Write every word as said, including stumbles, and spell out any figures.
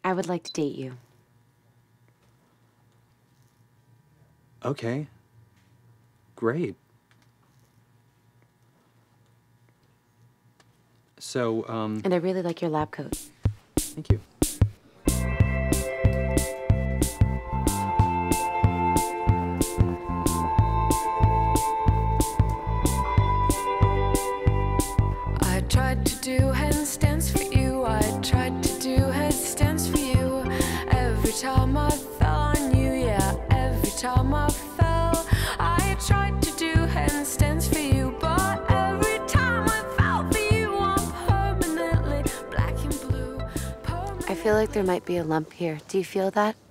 I would like to date you. Okay. Great. So, um... And I really like your lab coat. Thank you. I tried to do handstands for you. I tried to do headstands for you. Every time I fell on you, yeah. Every time I fell, I tried to do handstands for you. But every time I fell for you, I'm permanently black and blue. I feel like there might be a lump here. Do you feel that?